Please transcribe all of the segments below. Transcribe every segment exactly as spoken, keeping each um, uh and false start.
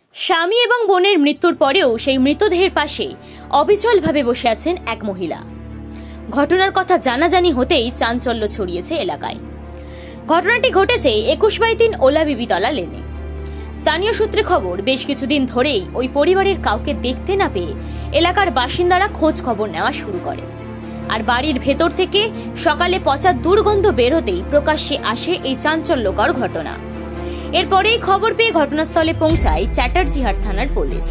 স্বামী এবং বোনের মৃত্যুর পরেও সেই মৃতদেহের পাশে অবিচলভাবে বসে আছেন এক মহিলা। ঘটনার কথা জানাজানি হতেই চাঞ্চল্য ছড়িয়েছে এলাকায়। ঘটনাটি ঘটেছে একুশ বাই তিন ওলা বিবিতলা লেনে। স্থানীয় সূত্রে খবর, বেশ কিছুদিন ধরেই ওই পরিবারের কাউকে দেখতে না পেয়ে এলাকার বাসিন্দারা খোঁজ খবর নেওয়া শুরু করে। আর বাড়ির ভেতর থেকে সকালে পচা দুর্গন্ধ বের হতেই প্রকাশ্যে আসে এই চাঞ্চল্যকর ঘটনা। এরপরেই খবর পেয়ে ঘটনাস্থলে পৌঁছায় চ্যাটার্জিহাট থানার পুলিশ।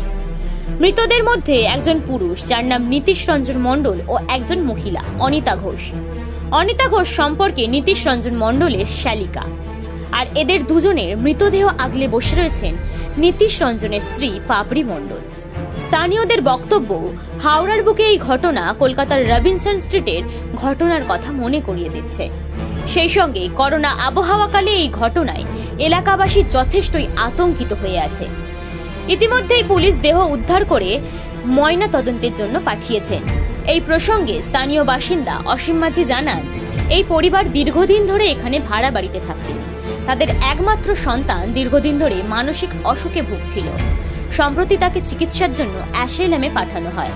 মৃতদের মধ্যে একজন পুরুষ, যার নাম নীতিশ রঞ্জন মণ্ডল, ও একজন মহিলা, অনিতা ঘোষ। অনিতা ঘোষ সম্পর্কে নীতিশ রঞ্জন মণ্ডলের শ্যালিকা। আর এদের দুজনের মৃতদেহ আগলে বসে রয়েছেন নীতিশ রঞ্জনের স্ত্রী পাপড়ি মণ্ডল। স্থানীয়দের বক্তব্য, হাওড়ার বুকে এই ঘটনা কলকাতার রবিনসন স্ট্রিটের ঘটনার কথা মনে করিয়ে দিচ্ছে। সেই সঙ্গে করোনা আবহাওয়াকালে এই ঘটনায় এলাকাবাসী যথেষ্টই আতঙ্কিত হয়ে আছে। ইতিমধ্যেই পুলিশ দেহ উদ্ধার করে ময়না তদন্তের জন্য পাঠিয়েছেন। এই প্রসঙ্গে স্থানীয় বাসিন্দা অসীম মাঝি জানান, এই পরিবার দীর্ঘদিন ধরে এখানে ভাড়া বাড়িতে থাকতেন। তাদের একমাত্র সন্তান দীর্ঘদিন ধরে মানসিক অসুখে ভুগছিল। সম্প্রতি তাকে চিকিৎসার জন্য অ্যাসাইলামে পাঠানো হয়।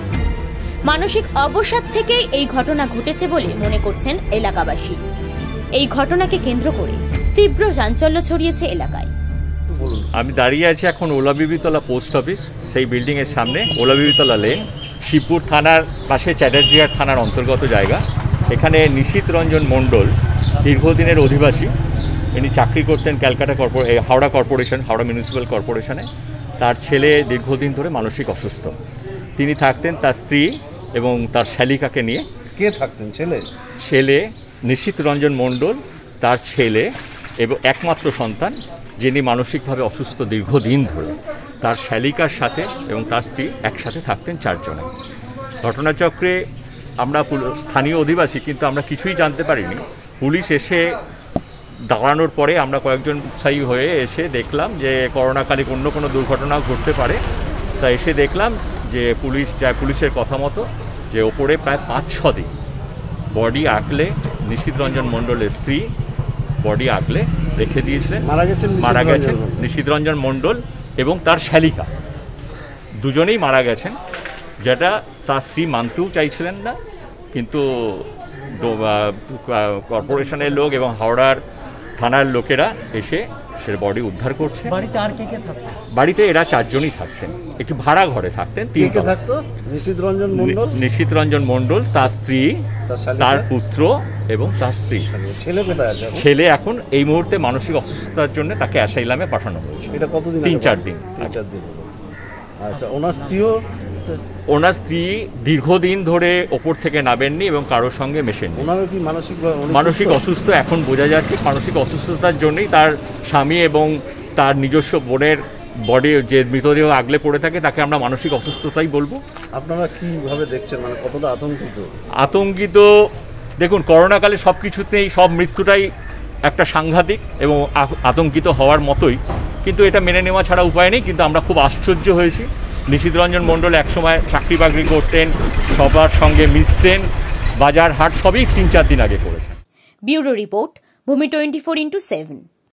মানসিক অবসাদ থেকেই এই ঘটনা ঘটেছে বলে মনে করছেন এলাকাবাসী। এই ঘটনাকে কেন্দ্র করে তীব্র চাঞ্চল্য ছড়িয়েছে এলাকায়। আমি দাঁড়িয়ে আছি এখন ওলা বিবিতলা পোস্ট অফিস, সেই বিল্ডিং এর সামনে। ওলা বিবিতলা লেন, শিবপুর থানার পাশে চ্যাটার্জিহাট থানার অন্তর্গত জায়গা। এখানে নিশীথ রঞ্জন মণ্ডল দীর্ঘদিনের অধিবাসী। ইনি চাকরি করতেন ক্যালকাটা কর্পোরে হাওড়া কর্পোরেশন হাওড়া মিউনিসিপ্যাল কর্পোরেশনে। তার ছেলে দীর্ঘদিন ধরে মানসিক অসুস্থ। তিনি থাকতেন তার স্ত্রী এবং তার শ্যালিকাকে নিয়ে। কে থাকতেন? ছেলে ছেলে নিশীথ রঞ্জন মণ্ডল, তার ছেলে এবং একমাত্র সন্তান, যিনি মানসিকভাবে অসুস্থ দীর্ঘদিন ধরে। তার শ্যালিকার সাথে এবং তার স্ত্রী একসাথে থাকতেন চারজনে। ঘটনাচক্রে আমরা স্থানীয় অধিবাসী, কিন্তু আমরা কিছুই জানতে পারিনি। পুলিশ এসে দাঁড়ানোর পরে আমরা কয়েকজন উৎসাহী হয়ে এসে দেখলাম যে করোনাকালে অন্য কোনো দুর্ঘটনা ঘটতে পারে। তা এসে দেখলাম যে পুলিশ যা পুলিশের কথা মতো যে ওপরে প্রায় পাঁচ ছ দিন বডি আগলে নিশীথ রঞ্জন মণ্ডলের স্ত্রী বডি আগলে রেখে দিয়েছিলেন। মারা গেছেন মারা গেছেন নিশীথ রঞ্জন মণ্ডল এবং তার শ্যালিকা, দুজনেই মারা গেছেন। যেটা তার স্ত্রী মানতেও চাইছিলেন না, কিন্তু কর্পোরেশনের লোক এবং হাওড়ার থানার লোকেরা এসে সে বডি উদ্ধার করছে। বাড়িতে আর কে কে থাকতেন? বাড়িতে এরা চারজনই থাকতেন, একটি ভাড়া ঘরে থাকতেন। তিন কে থাকতো? নিশীথ রঞ্জন মণ্ডল, নিশীথ রঞ্জন মণ্ডল, তার স্ত্রী, তার পুত্র এবং তার স্ত্রী। ছেলে কোথায় আছে? ছেলে এখন এই মুহূর্তে মানসিক অসুস্থতার জন্য তাকে অ্যাসাইলামে পাঠানো হয়েছে। এটা কতদিন? তিন চার দিন তিন চার দিন আচ্ছা। ওনার স্ত্রীও ওনার স্ত্রী দীর্ঘদিন ধরে ওপর থেকে নামেননি এবং কারোর সঙ্গে মেশেননি। ওনারও কি মানসিক মানসিক অসুস্থ এখন বোঝা যাচ্ছে। মানসিক অসুস্থতার জন্যই তার স্বামী এবং তার নিজস্ব বোনের বডি যে মৃতদেহ আগলে পড়ে থাকে তাকে আমরা মানসিক অসুস্থতাই বলবো। আপনারা কিভাবে দেখছেন, মানে কতটা আতঙ্কিত? আতঙ্কিত দেখুন, করোনাকালে সব কিছুতেই সব মৃত্যুটাই একটা সাংঘাতিক এবং আতঙ্কিত হওয়ার মতোই, কিন্তু এটা মেনে নেওয়া ছাড়া উপায় নেই। কিন্তু আমরা খুব আশ্চর্য হয়েছি। নিশীথ রঞ্জন মণ্ডল একসময় চাকরি বাকরি করতেন, সবার সঙ্গে মিশতেন, বাজার হাট সবই তিন চার দিন আগে করেছেন। Bureau report, Bhumi twenty four into seven.